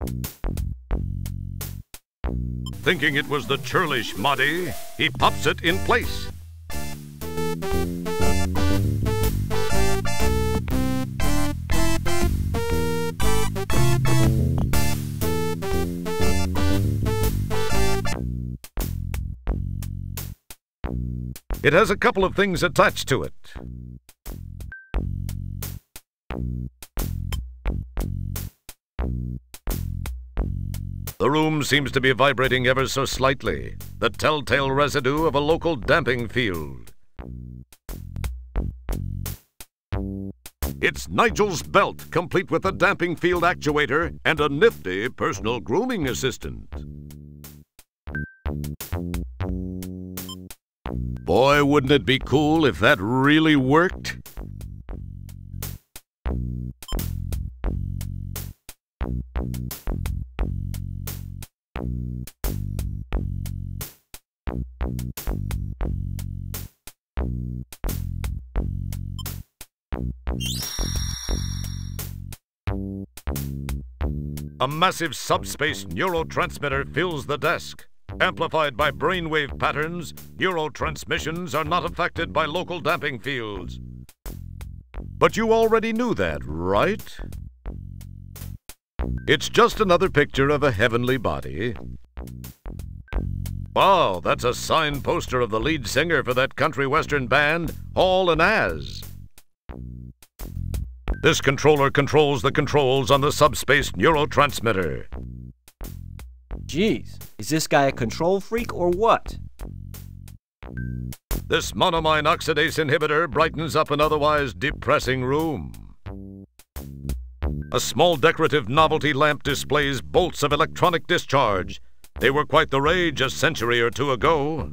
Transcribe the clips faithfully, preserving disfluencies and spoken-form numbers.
Thinking it was the churlish Moddy, he pops it in place. It has a couple of things attached to it. The room seems to be vibrating ever so slightly, the telltale residue of a local damping field. It's Nigel's belt, complete with a damping field actuator and a nifty personal grooming assistant. Boy, wouldn't it be cool if that really worked? A massive subspace neurotransmitter fills the desk. Amplified by brainwave patterns, neurotransmissions are not affected by local damping fields. But you already knew that, right? It's just another picture of a heavenly body. Wow, that's a signed poster of the lead singer for that country western band, Hall and Az. This controller controls the controls on the subspace neurotransmitter. Geez, is this guy a control freak or what? This monoamine oxidase inhibitor brightens up an otherwise depressing room. A small decorative novelty lamp displays bolts of electronic discharge. They were quite the rage a century or two ago.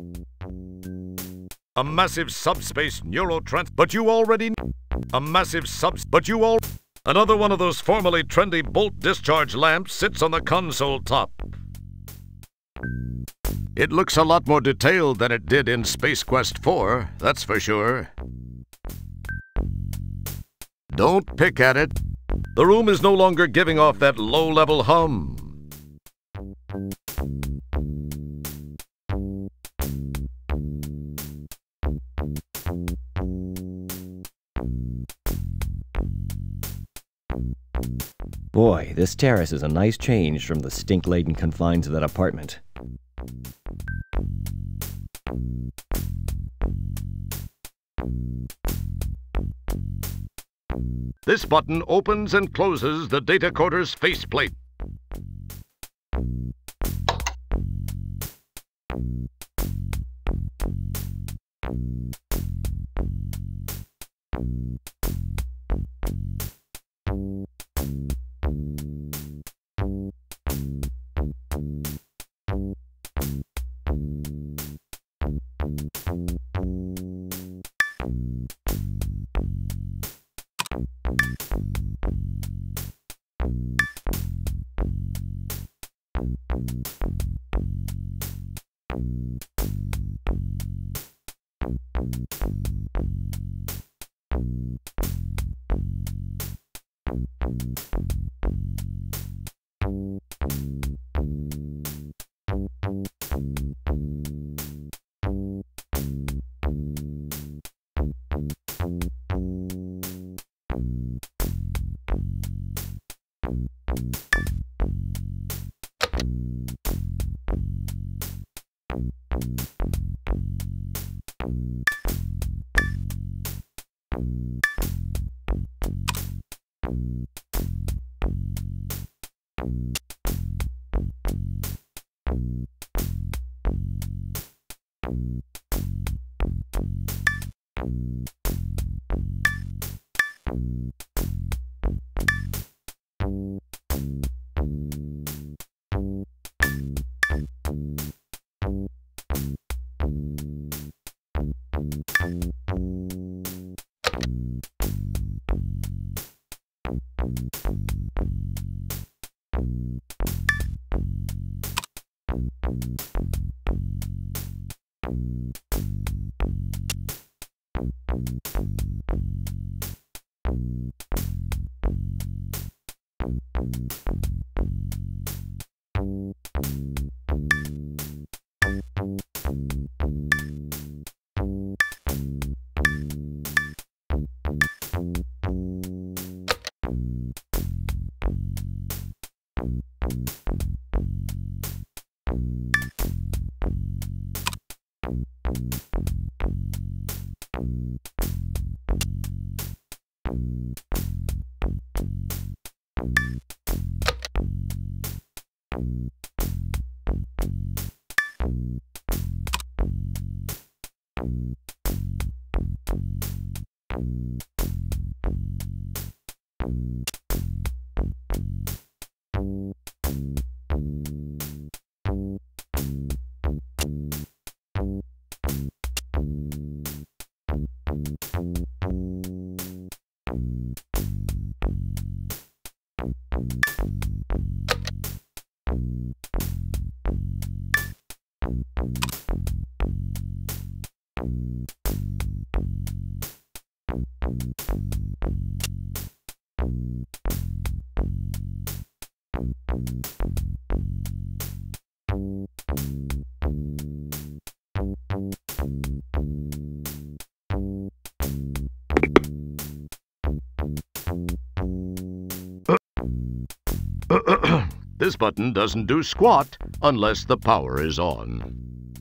A massive subspace neurotrans... But you already... A massive subs... But you all... Another one of those formerly trendy bolt discharge lamps sits on the console top. It looks a lot more detailed than it did in Space Quest four, that's for sure. Don't pick at it. The room is no longer giving off that low-level hum. Boy, this terrace is a nice change from the stink-laden confines of that apartment. This button opens and closes the data coder's faceplate. This button doesn't do squat unless the power is on.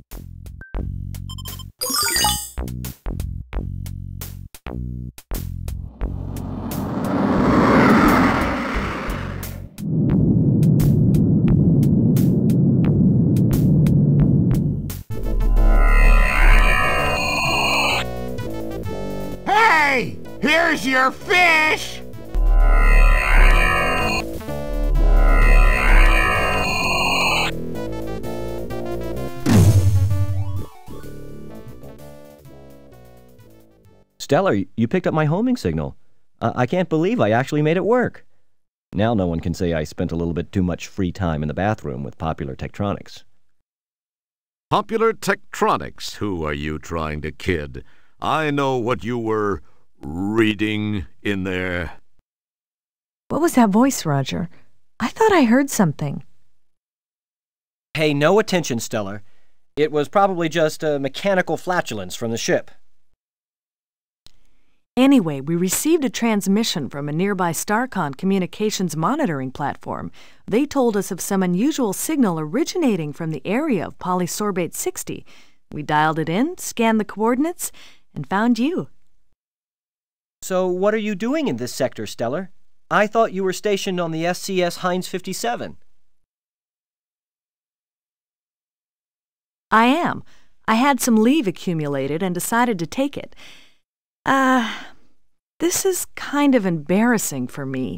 Hey! Here's your fish! Stellar, you picked up my homing signal. Uh, I can't believe I actually made it work. Now no one can say I spent a little bit too much free time in the bathroom with Popular Tektronix. Popular Tektronix? Who are you trying to kid? I know what you were reading in there. What was that voice, Roger? I thought I heard something. Pay no attention, Stellar. It was probably just a mechanical flatulence from the ship. Anyway, we received a transmission from a nearby StarCon communications monitoring platform. They told us of some unusual signal originating from the area of Polysorbate sixty. We dialed it in, scanned the coordinates, and found you. So what are you doing in this sector, Stellar? I thought you were stationed on the S C S Heinz fifty-seven. I am. I had some leave accumulated and decided to take it. Uh, this is kind of embarrassing for me.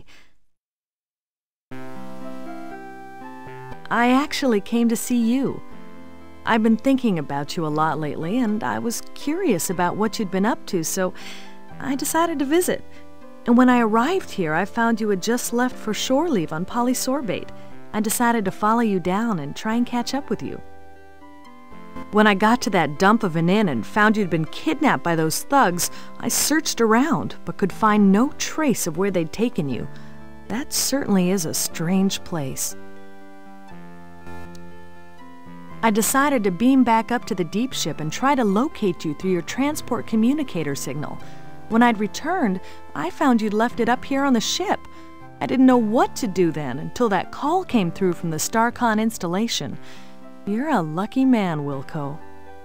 I actually came to see you. I've been thinking about you a lot lately, and I was curious about what you'd been up to, so I decided to visit. And when I arrived here, I found you had just left for shore leave on Polysorbate. I decided to follow you down and try and catch up with you. When I got to that dump of an inn and found you'd been kidnapped by those thugs, I searched around but could find no trace of where they'd taken you. That certainly is a strange place. I decided to beam back up to the deep ship and try to locate you through your transport communicator signal. When I'd returned, I found you'd left it up here on the ship. I didn't know what to do then until that call came through from the StarCon installation. You're a lucky man, Wilco.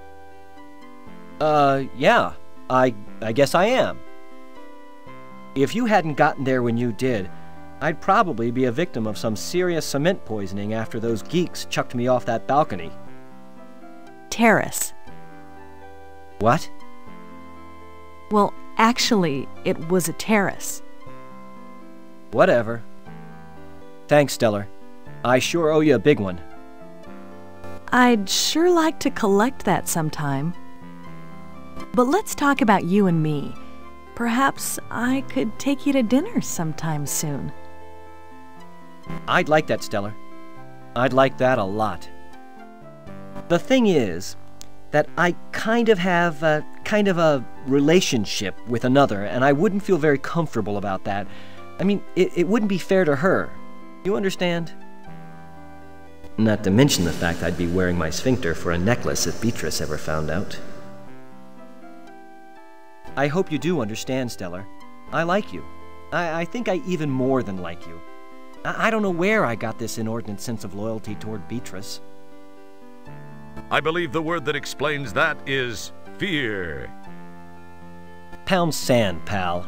Uh, yeah. I, I guess I am. If you hadn't gotten there when you did, I'd probably be a victim of some serious cement poisoning after those geeks chucked me off that balcony. Terrace. What? Well, actually, it was a terrace. Whatever. Thanks, Stellar. I sure owe you a big one. I'd sure like to collect that sometime. But let's talk about you and me. Perhaps I could take you to dinner sometime soon. I'd like that, Stellar. I'd like that a lot. The thing is that I kind of have a kind of a relationship with another, and I wouldn't feel very comfortable about that. I mean, it, it wouldn't be fair to her. You understand? Not to mention the fact I'd be wearing my sphincter for a necklace if Beatrice ever found out. I hope you do understand, Stellar. I like you. I, I think I even more than like you. I, I don't know where I got this inordinate sense of loyalty toward Beatrice. I believe the word that explains that is fear. Pound sand, pal.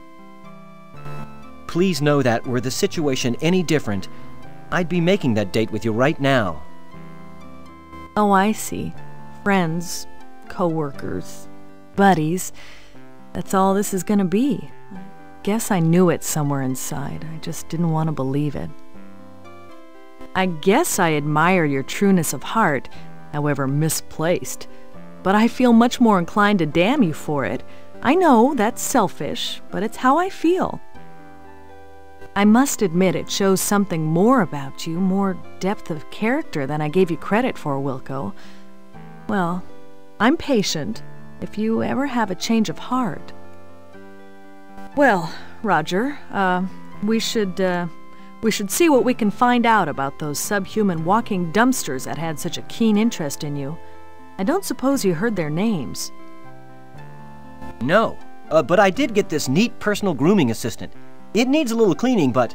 Please know that were the situation any different, I'd be making that date with you right now. Oh, I see. Friends, co-workers, buddies. That's all this is gonna be. I guess I knew it somewhere inside. I just didn't want to believe it. I guess I admire your trueness of heart, however misplaced. But I feel much more inclined to damn you for it. I know that's selfish, but it's how I feel. I must admit it shows something more about you, more depth of character than I gave you credit for, Wilco. Well, I'm patient, if you ever have a change of heart. Well, Roger, uh, we should, uh, we should see what we can find out about those subhuman walking dumpsters that had such a keen interest in you. I don't suppose you heard their names. No, uh, but I did get this neat personal grooming assistant. It needs a little cleaning, but...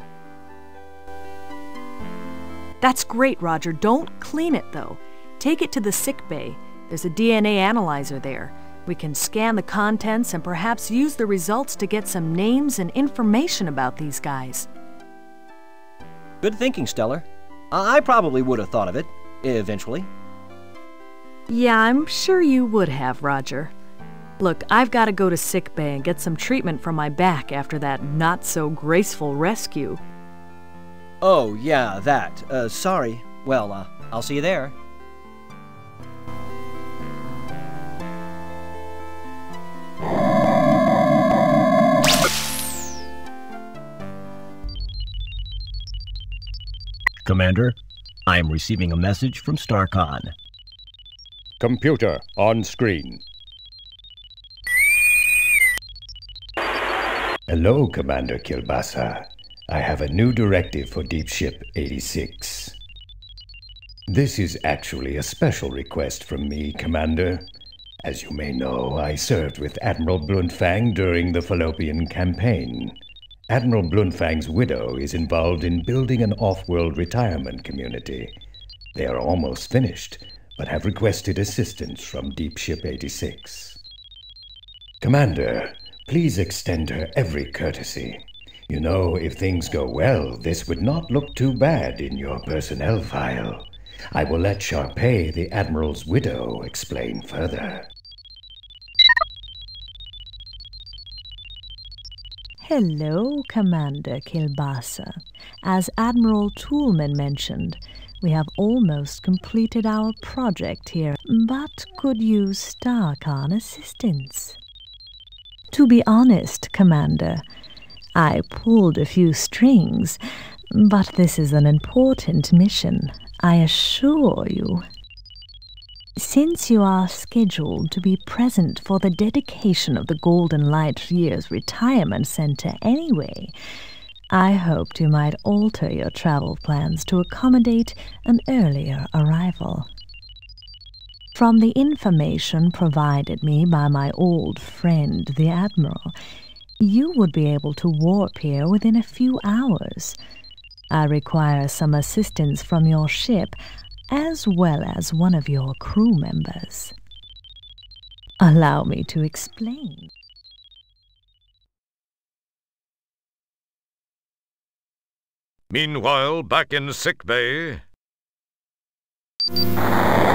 That's great, Roger. Don't clean it, though. Take it to the sick bay. There's a D N A analyzer there. We can scan the contents and perhaps use the results to get some names and information about these guys. Good thinking, Stellar. I probably would have thought of it, eventually. Yeah, I'm sure you would have, Roger. Look, I've got to go to sick bay and get some treatment for my back after that not-so-graceful rescue. Oh, yeah, that. Uh, sorry. Well, uh, I'll see you there. Commander, I am receiving a message from Starcon. Computer on screen. Hello, Commander Kilbasa. I have a new directive for Deep Ship eighty-six. This is actually a special request from me, Commander. As you may know, I served with Admiral Bluntfang during the Fallopian campaign. Admiral Bluntfang's widow is involved in building an off-world retirement community. They are almost finished, but have requested assistance from Deep Ship eighty-six. Commander, please extend her every courtesy. You know, if things go well, this would not look too bad in your personnel file. I will let Sharpay, the Admiral's widow, explain further. Hello, Commander Kilbasa. As Admiral Toolman mentioned, we have almost completed our project here, but could use Starcon assistance. To be honest, Commander, I pulled a few strings, but this is an important mission, I assure you. Since you are scheduled to be present for the dedication of the Golden Light Year's Retirement Center anyway, I hoped you might alter your travel plans to accommodate an earlier arrival. From the information provided me by my old friend, the Admiral, you would be able to warp here within a few hours. I require some assistance from your ship, as well as one of your crew members. Allow me to explain. Meanwhile, back in sick bay...